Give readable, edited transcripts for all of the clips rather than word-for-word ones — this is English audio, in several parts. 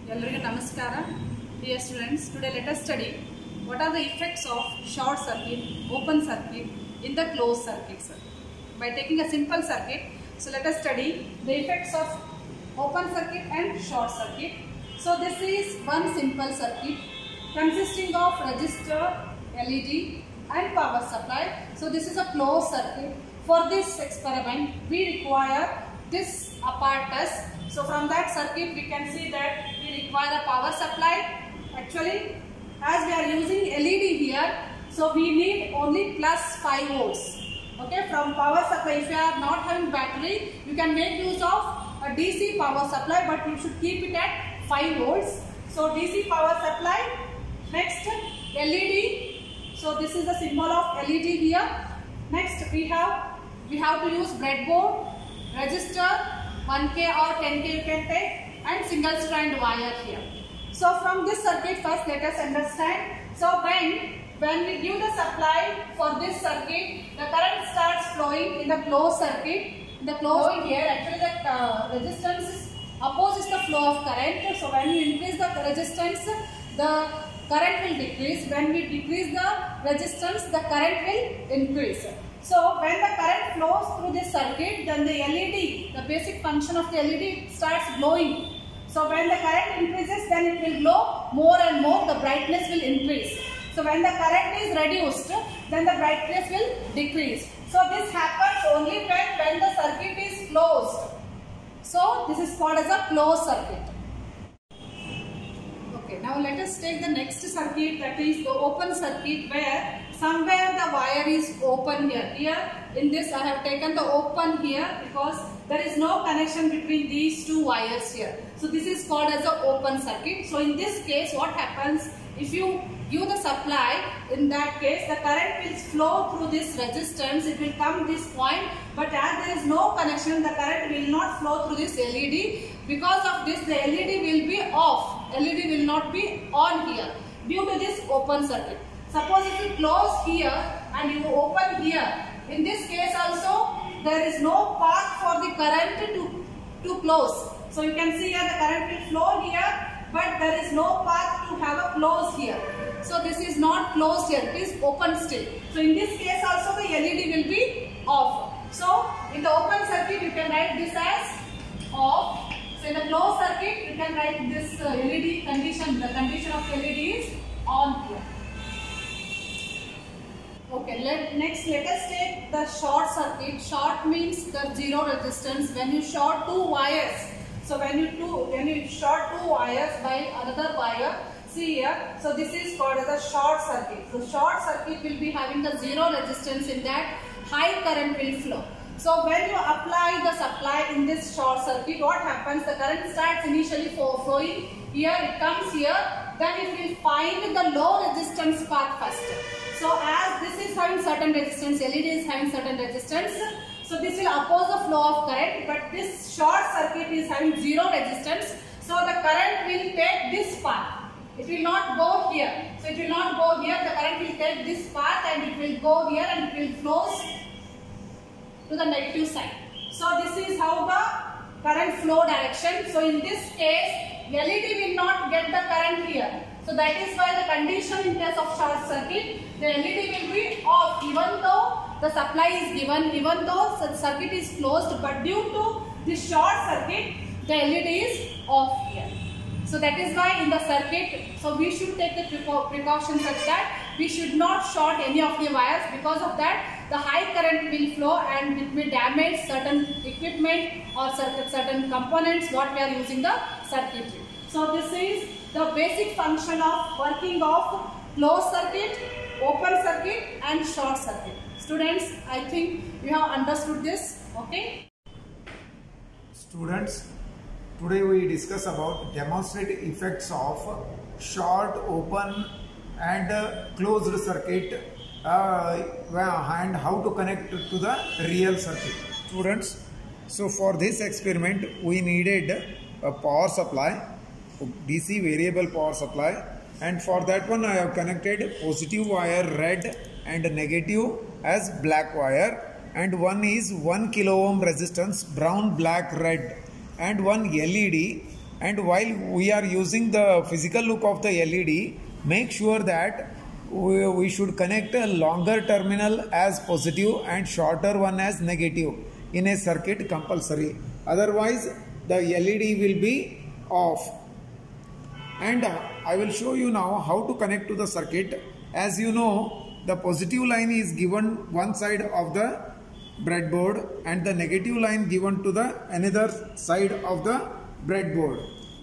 Everyone namaskara. Dear students, today let us study what are the effects of short circuit, open circuit in the closed circuit. By taking a simple circuit, so let us study the effects of open circuit and short circuit. So this is one simple circuit consisting of resistor, LED and power supply. So this is a closed circuit. For this experiment, we require this apparatus. So from that circuit, we can see that we require a power supply. Actually, as we are using LED here, so we need only plus 5 volts. Okay, from power supply, if you are not having battery, you can make use of a DC power supply, but you should keep it at 5 volts. So DC power supply. Next, LED. So this is the symbol of LED here. Next, we have to use breadboard, resistor, 1K or 10K you can take, and single strand wire here. So from this circuit, first let us understand. So when we give the supply for this circuit, the current starts flowing in the closed circuit. The closed here, actually the resistance opposes the flow of current. So when you increase the resistance, the current will decrease. When we decrease the resistance, the current will increase. So when the current flows through this circuit, then the LED, the basic function of the LED starts glowing. So when the current increases, then it will glow more and more, the brightness will increase. So when the current is reduced, then the brightness will decrease. So this happens only when the circuit is closed. So this is called as a closed circuit. Okay, now let us take the next circuit, that is the open circuit, where somewhere the wire is open here. Here in this I have taken the open here because there is no connection between these two wires here. So this is called as a open circuit. So in this case, what happens, if you give the supply, in that case the current will flow through this resistance, it will come this point, but as there is no connection, the current will not flow through this LED. Because of this, the LED will be off, LED will not be on here due to this open circuit. Suppose if you close here and you open here, in this case also there is no path for the current to close. So you can see here the current will flow here, but there is no path to have a close here. So this is not closed here, it is open still. So in this case also the LED will be off. So in the open circuit you can write this as off. So in the closed circuit you can write this LED condition, the condition of LED is on here. Okay, next let us take the short circuit. Short means the zero resistance. When you short two wires, so when you short two wires by another wire, see here, so this is called as a short circuit. So short circuit will be having the zero resistance, in that high current will flow. So when you apply the supply in this short circuit, what happens? The current starts initially flowing here, it comes here, then it will find the low resistance path first. So as this is having certain resistance, LED is having certain resistance, so this will oppose the flow of current, but this short circuit is having zero resistance, so the current will take this path. It will not go here. So it will not go here, the current will take this path and it will go here and it will flow to the negative side. So this is how the current flow direction. So in this case, LED will not get the current here. So that is why the condition in case of short circuit, the LED will be off even though the supply is given, even though the circuit is closed, but due to this short circuit, the LED is off here. So that is why in the circuit, so we should take the precaution such that we should not short any of the wires. Because of that, the high current will flow and it will damage certain equipment or certain components what we are using the circuitry. So this is the basic function of working of closed circuit, open circuit and short circuit. Students, I think you have understood this. Okay. Students, today we discuss about demonstrate effects of short, open and closed circuit and how to connect to the real circuit. Students, so for this experiment we needed a power supply, DC variable power supply, and for that one I have connected positive wire red and negative as black wire, and one is 1 kilo ohm resistance brown, black, red, and one LED And while we are using the physical look of the LED, make sure that we should connect a longer terminal as positive and shorter one as negative in a circuit compulsory. Otherwise, the LED will be off. And I will show you now how to connect to the circuit. As you know, the positive line is given one side of the breadboard and the negative line given to the another side of the breadboard.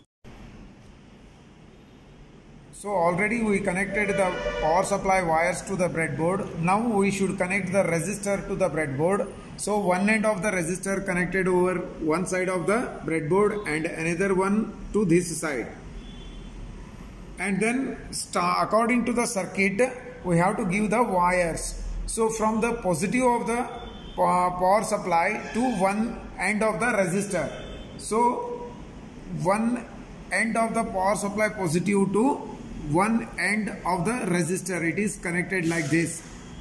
So already we connected the power supply wires to the breadboard. Now we should connect the resistor to the breadboard. So one end of the resistor connected over one side of the breadboard and another one to this side. And then according to the circuit, we have to give the wires. So from the positive of the power supply to one end of the resistor. So one end of the power supply positive to one end of the resistor, it is connected like this.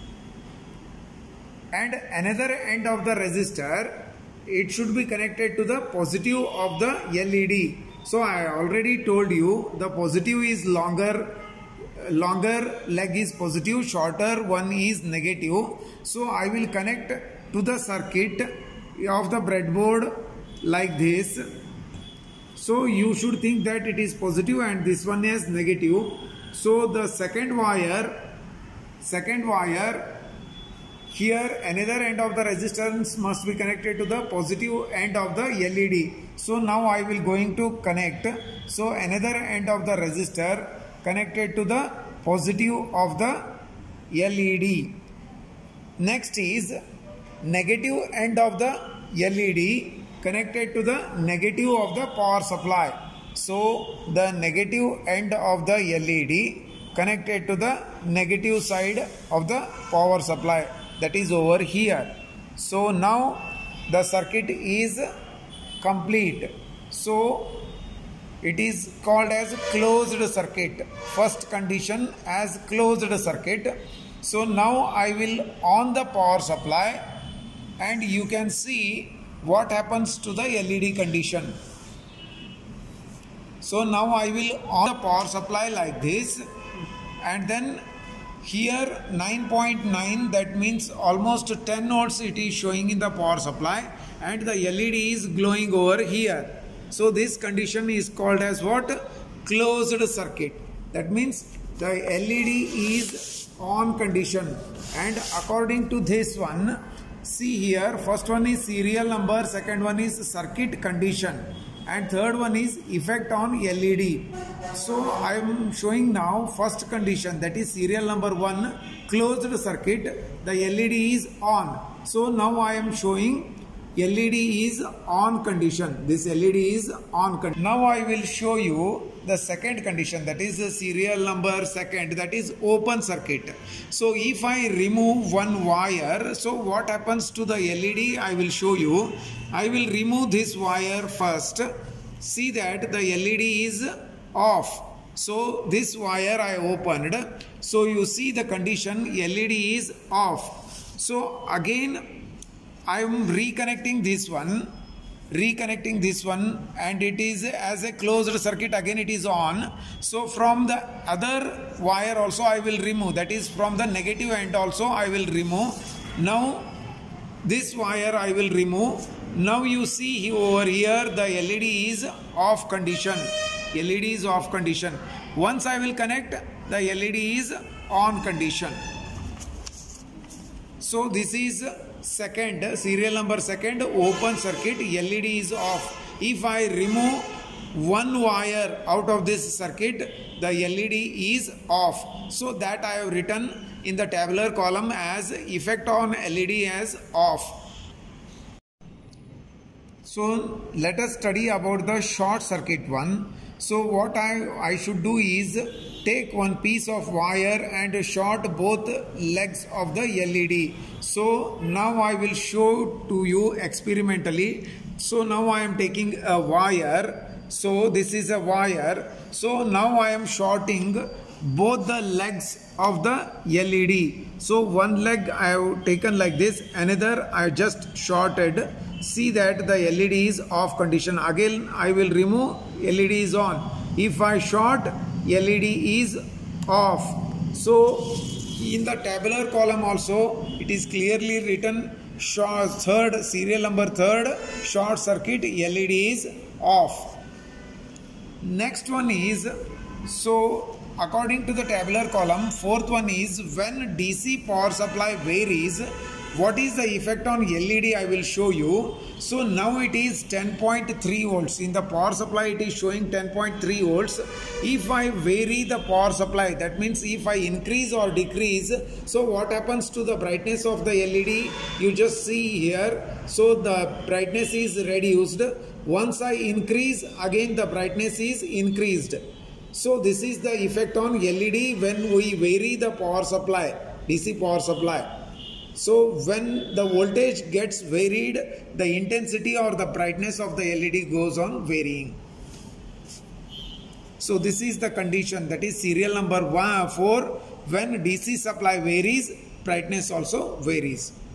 And another end of the resistor, it should be connected to the positive of the LED. So I already told you the positive is longer leg is positive, shorter one is negative. So I will connect to the circuit of the breadboard like this. So you should think that it is positive and this one is negative. So the second wire here, another end of the resistance must be connected to the positive end of the LED. So now I will going to connect. So another end of the resistor connected to the positive of the LED. Next is negative end of the LED connected to the negative of the power supply. So the negative end of the LED connected to the negative side of the power supply, that is over here. So now the circuit is complete. So it is called as closed circuit. First condition as closed circuit. So now I will on the power supply and you can see what happens to the LED condition. So now I will on the power supply like this, and then here 9.9, that means almost 10 volts it is showing in the power supply, and the LED is glowing over here. So this condition is called as what? Closed circuit. That means the LED is on condition, and according to this one, see here, first one is serial number, second one is circuit condition, and third one is effect on LED. So I am showing now first condition, that is serial number 1, closed circuit, the LED is on. So now I am showing LED is on condition. This LED is on condition. Now I will show you the second condition, that is the serial number second, that is open circuit. So if I remove one wire, so what happens to the LED? I will show you. I will remove this wire first. See that the LED is off. So this wire I opened. So you see the condition, LED is off. So again I am reconnecting this one, and it is as a closed circuit, again it is on. So from the other wire also I will remove, that is from the negative end also I will remove. Now this wire I will remove. Now you see over here the LED is off condition. LED is off condition. Once I will connect, the LED is on condition. So this is second, serial number second, open circuit, LED is off. If I remove one wire out of this circuit, the LED is off. So that I have written in the tabular column as effect on LED as off. So let us study about the short circuit one. So what I should do is take one piece of wire and short both legs of the LED. So now I will show to you experimentally. So now I am taking a wire. So this is a wire. So now I am shorting both the legs of the LED. So one leg I have taken like this, another I just shorted. See that the LED is off condition. Again I will remove, LED is on. If I short, LED is off. So in the tabular column also it is clearly written serial number 3rd short circuit, LED is off. Next one is, so according to the tabular column, 4th one is when DC power supply varies, what is the effect on LED? I will show you. So now it is 10.3 volts. In the power supply it is showing 10.3 volts. If I vary the power supply, that means if I increase or decrease, so what happens to the brightness of the LED? You just see here. So the brightness is reduced. Once I increase, again the brightness is increased. So this is the effect on LED when we vary the power supply, DC power supply. So when the voltage gets varied, the intensity or the brightness of the LED goes on varying. So this is the condition, that is serial number 4. When DC supply varies, brightness also varies.